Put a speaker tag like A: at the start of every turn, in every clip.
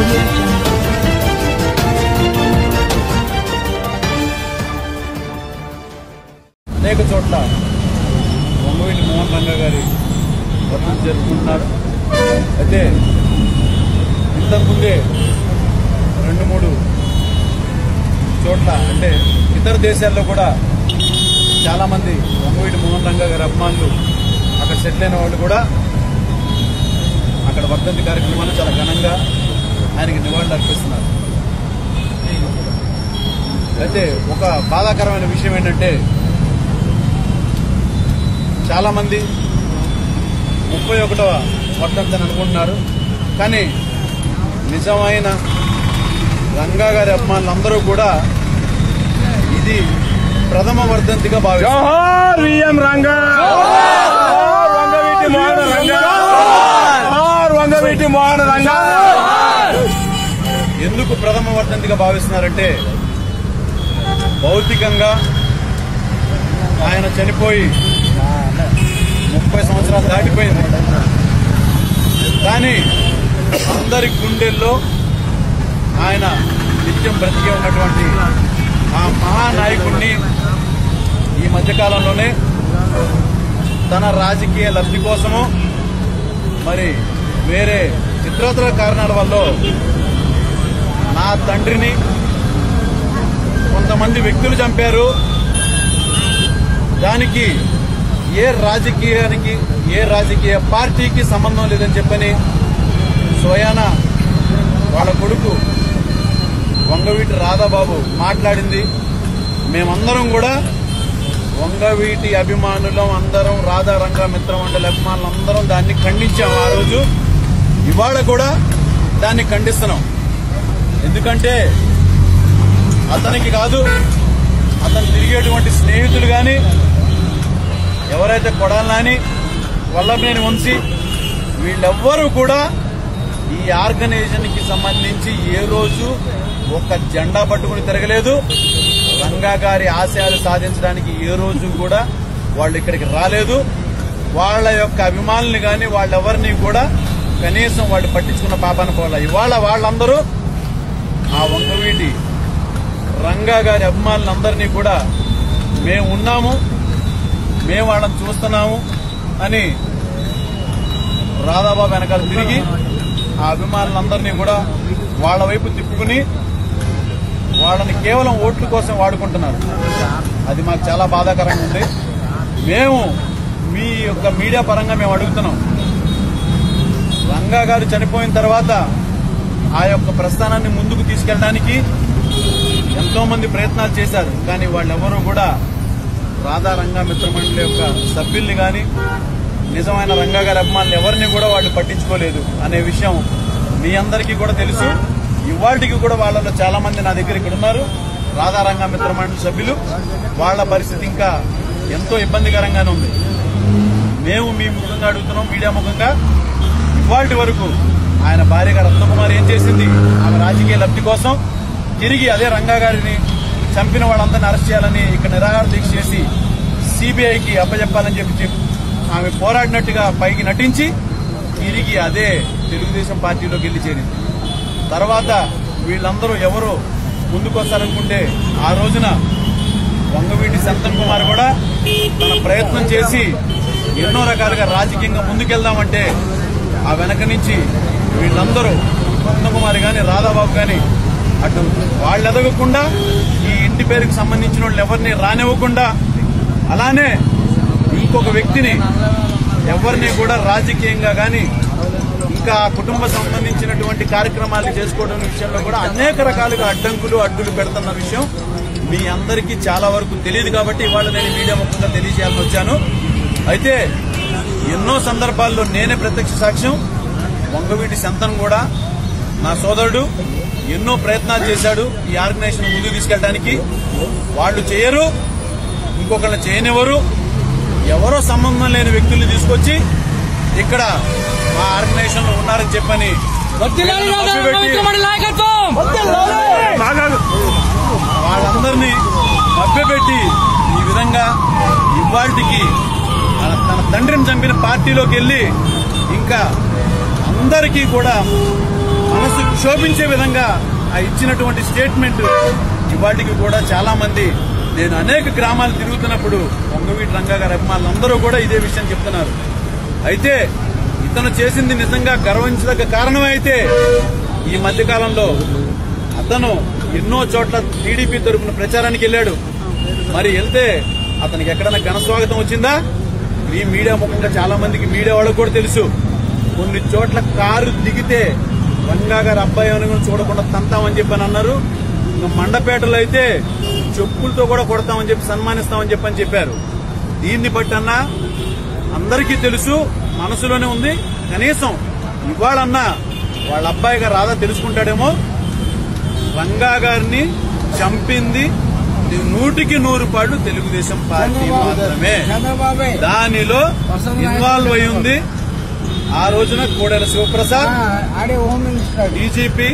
A: అనేక చోట్ల వంగవీటి మోహన్ రంగా గారి వర్ధంతి జరుపుకుంటున్నారు. అయితే ఇంతకుముందే 2-3 చోట్ల అంటే ఇతర దేశాల్లో కూడా చాలా మంది వంగవీటి మోహన్ రంగా గారి అభిమానులు అక్కడ సెటిల్ అయిన వాళ్ళు కూడా అక్కడ వర్ధంతి కార్యక్రమాన్ని చాలా ఘనంగా ఆయనకి నివాళులు అర్పిస్తున్నారు. అయితే ఒక బాధాకరమైన విషయం ఏంటంటే చాలా మంది 31వ వర్ధంతి అని అనుకుంటున్నారు. కానీ నిజమైన రంగా గారి అభిమానులందరూ కూడా ఇది ప్రథమ వర్ధంతిగా భావిస్తారు. ఎందుకు ప్రథమ వర్ధంతిగా భావిస్తున్నారంటే భౌతికంగా ఆయన చనిపోయి 30 సంవత్సరాలు దాటిపోయింది. కానీ అందరి గుండెల్లో ఆయన నిత్యం బ్రతికే ఉన్నటువంటి ఆ మహానాయకుడిని ఈ మధ్యకాలంలోనే తన రాజకీయ లబ్ధి కోసమో మరి వేరే ఇతరత్ర కారణాల వల్ల నా తండ్రిని కొంతమంది వ్యక్తులు చంపారు. దానికి ఏ రాజకీయ పార్టీకి సంబంధం లేదని చెప్పని స్వయాన వాళ్ళ కొడుకు వంగవీటి రాధాబాబు మాట్లాడింది. మేమందరం కూడా వంగవీటి అభిమానులం, అందరం రాధా రంగా మిత్ర మండలి అభిమానులు అందరం దాన్ని ఖండించాం ఆ రోజు. ఇవాళ కూడా దాన్ని ఖండిస్తున్నాం. ఎందుకంటే అతనికి కాదు, అతను తిరిగేటువంటి స్నేహితులు కానీ ఎవరైతే కొడాలని వల్లభనేని వంశీ వీళ్ళెవ్వరూ కూడా ఈ ఆర్గనైజేషన్ కి సంబంధించి ఏ రోజు ఒక జెండా పట్టుకుని తిరగలేదు. రంగా గారి ఆశయాలు సాధించడానికి ఏ రోజు కూడా వాళ్ళు ఇక్కడికి రాలేదు. వాళ్ళ యొక్క అభిమానుల్ని కానీ వాళ్ళెవరిని కూడా కనీసం వాళ్ళు పట్టించుకున్న పాపాన పోలా. ఇవాళ వాళ్ళందరూ ఆ వంగవీటి రంగా గారి అభిమానులందరినీ కూడా మేము ఉన్నాము, మేము వాళ్ళని చూస్తున్నాము అని రాధాబాబు వెనకాల తిరిగి ఆ అభిమానులందరినీ కూడా వాళ్ళ వైపు తిప్పుకుని వాళ్ళని కేవలం ఓట్ల కోసం వాడుకుంటున్నారు. అది మాకు చాలా బాధాకరంగా ఉంది. మేము మీ యొక్క మీడియా పరంగా మేము అడుగుతున్నాం, రంగా గారు చనిపోయిన తర్వాత ఆ యొక్క ప్రస్థానాన్ని ముందుకు తీసుకెళ్ళడానికి ఎంతో మంది ప్రయత్నాలు చేశారు. కానీ వాళ్ళెవరూ కూడా రాధా రంగా మిత్రమండలి యొక్క సభ్యుల్ని కానీ నిజమైన రంగా గారి అభిమానులు ఎవరిని కూడా వాళ్ళు పట్టించుకోలేదు అనే విషయం మీ అందరికీ కూడా తెలుసు. ఇవాళకి కూడా వాళ్ళలో చాలా మంది నా దగ్గర ఇక్కడ ఉన్నారు, రాధా రంగా మిత్రమండలి సభ్యులు. వాళ్ళ పరిస్థితి ఇంకా ఎంతో ఇబ్బందికరంగానే ఉంది. మేము మీ ముఖంగా అడుగుతున్నాం, మీడియా ముఖంగా, ఇవాళ వరకు ఆయన భార్యగా రత్నకుమారి ఏం చేసింది? ఆమె రాజకీయ లబ్ధి కోసం తిరిగి అదే రంగా గారిని చంపిన వాళ్ళందరినీ అరెస్ట్ చేయాలని ఇక్కడ నిరాహార దీక్ష చేసి సిబిఐకి అప్పచెప్పాలని చెప్పి ఆమె పోరాడినట్టుగా పైకి నటించి తిరిగి అదే తెలుగుదేశం పార్టీలోకి వెళ్లి చేరింది. తర్వాత వీళ్ళందరూ ఎవరు ముందుకొస్తారనుకుంటే ఆ రోజున వంగవీటి సంతన్ కుమార్ కూడా తన ప్రయత్నం చేసి ఎన్నో రకాలుగా రాజకీయంగా ముందుకెళ్దామంటే ఆ వెనక నుంచి వీళ్ళందరూ రత్నకుమారి గాని రాధాబాబు గాని అటు వాళ్ళు ఎదగకుండా ఈ ఇంటి పేరుకు సంబంధించిన వాళ్ళు ఎవరిని రానివ్వకుండా అలానే ఇంకొక వ్యక్తిని ఎవరిని కూడా రాజకీయంగా గాని ఇంకా కుటుంబ సంబంధించినటువంటి కార్యక్రమాలు చేసుకోవడం విషయంలో కూడా అనేక రకాలుగా అడ్డులు పెడుతున్న విషయం మీ అందరికీ చాలా వరకు తెలియదు. కాబట్టి ఇవాళ నేను మీడియా ముఖంగా తెలియజేయాలని వచ్చాను. అయితే ఎన్నో సందర్భాల్లో నేనే ప్రత్యక్ష సాక్ష్యం. వంగవీటి సంతన్ కూడా నా సోదరుడు ఎన్నో ప్రయత్నాలు చేశాడు ఈ ఆర్గనైజేషన్ ముందుకు తీసుకెళ్ళడానికి. వాళ్ళు చేయరు, ఇంకొకళ్ళని చేయనివ్వరు. ఎవరో సంబంధం లేని వ్యక్తుల్ని తీసుకొచ్చి ఇక్కడ మా ఆర్గనైజేషన్ లో ఉన్నారని చెప్పని వాళ్ళందరినీ మభ్యపెట్టి ఈ విధంగా ఇవాళకి తన తండ్రిని చంపిన పార్టీలోకి వెళ్లి ఇంకా అందరికీ కూడా మన మనసు క్షోభించే విధంగా ఆ ఇచ్చినటువంటి స్టేట్మెంట్ ఇవాటికి కూడా చాలా మంది, నేను అనేక గ్రామాలు తిరుగుతున్నప్పుడు వంగవీటి రంగా గారి అభిమానులు అందరూ కూడా ఇదే విషయం చెప్తున్నారు. అయితే ఇతను చేసింది నిజంగా గర్వించదగ్గ కారణమే. అయితే ఈ మధ్యకాలంలో అతను ఎన్నో చోట్ల టీడీపీ తరపున ప్రచారానికి వెళ్లాడు. మరి వెళ్తే అతనికి ఎక్కడైనా ఘన స్వాగతం వచ్చిందా? ఈ మీడియా ముఖంగా చాలా మందికి, మీడియా వాళ్ళకు కూడా తెలుసు, కొన్ని చోట్ల కారు దిగితే రంగా గారి అబ్బాయి అని చూడకుండా తంతామని చెప్పని అన్నారు. మండపేటలో అయితే చెప్పులతో కూడా కొడతామని చెప్పి, సన్మానిస్తామని చెప్పారు. దీన్ని బట్టి అన్నా అందరికీ తెలుసు, మనసులోనే ఉంది. కనీసం ఇవాళన్నా వాళ్ళ అబ్బాయిగా రాధా తెలుసుకుంటాడేమో. రంగా గారిని చంపింది 100% తెలుగుదేశం పార్టీ మాత్రమే. దానిలో ఇన్వాల్వ్ అయి ఉంది. ఆ రోజున కోడెల శివప్రసాద్, డీజీపీ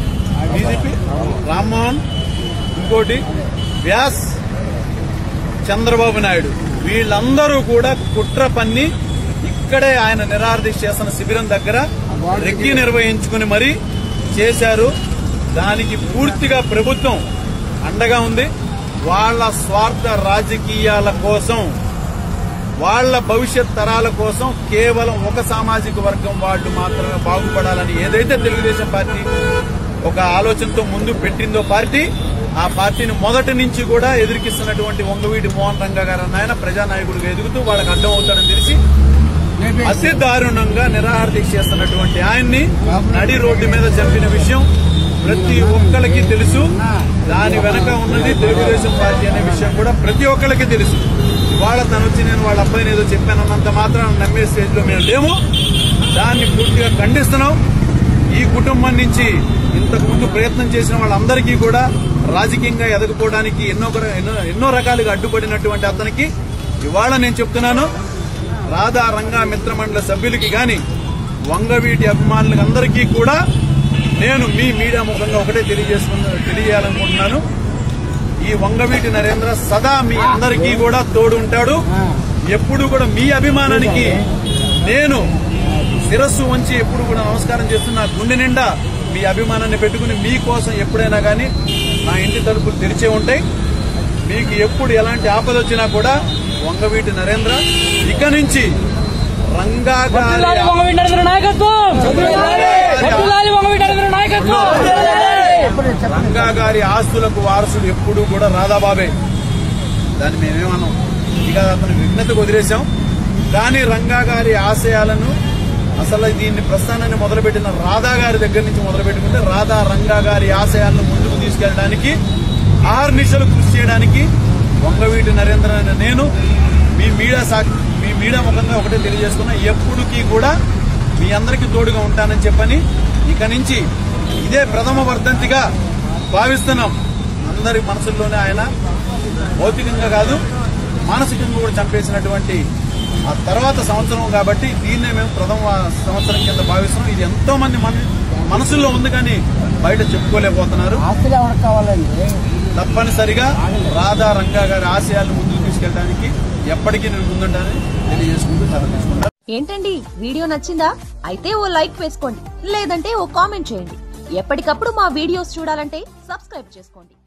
A: రామ్మోహన్, ఇంకోటి వ్యాస్, చంద్రబాబు నాయుడు, వీళ్ళందరూ కూడా కుట్ర పన్ని ఇక్కడే ఆయన నిరాహారదీక్ష చేస్తున్న శిబిరం దగ్గర రెక్కి నిర్వహించుకుని మరీ చేశారు. దానికి పూర్తిగా ప్రభుత్వం అండగా ఉంది. వాళ్ల స్వార్థ రాజకీయాల కోసం, వాళ్ల భవిష్యత్ తరాల కోసం కేవలం ఒక సామాజిక వర్గం వాళ్ళు మాత్రమే బాగుపడాలని ఏదైతే తెలుగుదేశం పార్టీ ఒక ఆలోచనతో ముందు పెట్టిందో పార్టీ, ఆ పార్టీని మొదటి నుంచి కూడా ఎదిరికిస్తున్నటువంటి వంగవీటి మోహన్ రంగా గారు అన్న ఆయన ప్రజానాయకుడిగా ఎదుగుతూ వాళ్ళకి అడ్డం అవుతాడని తెలిసి అతి దారుణంగా నిరాహార దీక్ష చేస్తున్నటువంటి ఆయన్ని నడి రోడ్డు మీద చంపిన విషయం ప్రతి ఒక్కరికి తెలుసు. దాని వెనక ఉన్నది తెలుగుదేశం పార్టీ అనే విషయం కూడా ప్రతి ఒక్కరికి తెలుసు. ఇవాళ తను వచ్చి నేను వాళ్ళ అబ్బాయిని ఏదో చెప్పానన్నంత మాత్రం నమ్మే స్టేజ్ లో మేము లేము. దాన్ని పూర్తిగా ఖండిస్తున్నాం. ఈ కుటుంబం నుంచి ఇంతకు ముందు ప్రయత్నం చేసిన వాళ్ళందరికీ కూడా రాజకీయంగా ఎదగపోవడానికి ఎన్నో రకాలుగా అడ్డుపడినటువంటి అతనికి ఇవాళ నేను చెప్తున్నాను, రాధా రంగా మిత్రమండలి సభ్యులకి గాని వంగవీటి అభిమానులకి అందరికీ కూడా నేను మీ మీడియా ముఖంగా ఒకటే తెలియజేయాలనుకుంటున్నాను. ఈ వంగవీటి నరేంద్ర సదా మీ అందరికీ కూడా తోడు ఉంటాడు. ఎప్పుడు కూడా మీ అభిమానానికి నేను శిరస్సు వంచి ఎప్పుడు కూడా నమస్కారం చేస్తున్నా. గుండె నిండా మీ అభిమానాన్ని పెట్టుకుని మీకోసం ఎప్పుడైనా గానీ నా ఇంటి తలుపులు తెరిచే ఉంటాయి. మీకు ఎప్పుడు ఎలాంటి ఆపద వచ్చినా కూడా వంగవీటి నరేంద్ర ఇక నుంచి రంగా గారి ఆస్తులకు వారసుడు ఎప్పుడు కూడా రాధాబాబే. దాన్ని మేమేమన్నాం, ఇక అతను విఘ్నతకు వదిలేశాం. కానీ రంగా గారి ఆశయాలను, అసలు దీన్ని ప్రస్థానాన్ని మొదలుపెట్టిన రాధా గారి దగ్గర నుంచి మొదలుపెట్టుకుంటే రాధా రంగా గారి ఆశయాలను ముందుకు తీసుకెళ్లడానికి ఆర్నిశలు కృషి చేయడానికి వంగవీటి నరేంద్ర అనే నేను మీ మీడియా ముఖంగా ఒకటే తెలియజేసుకున్నా. ఎప్పుడుకీ కూడా మీ అందరికీ తోడుగా ఉంటానని చెప్పని ఇక నుంచి ఇదే ప్రథమ వర్ధంతిగా భావిస్తున్నాం. అందరి మనసుల్లోనే ఆయన భౌతికంగా కాదు మానసికంగా కూడా చంపేసినటువంటి ఆ తర్వాత సంవత్సరం కాబట్టి దీన్నే మేము ప్రథమ సంవత్సరం కింద భావిస్తున్నాం. ఇది ఎంతో మంది మనసుల్లో ఉంది కానీ బయట చెప్పుకోలేకపోతున్నారు. తప్పనిసరిగా రాధా రంగా గారి ఆశయాలను ముందుకు తీసుకెళ్ళడానికి ఎప్పటికీ నేను ముందుంటానని తెలియజేసుకుంటూ తీసుకుంటాను.
B: ఏంటండి, వీడియో నచ్చిందా? అయితే ఓ లైక్ వేసుకోండి, లేదంటే ఓ కామెంట్ చేయండి. ఎప్పటికప్పుడు మా వీడియోస్ చూడాలంటే సబ్స్క్రైబ్ చేసుకోండి.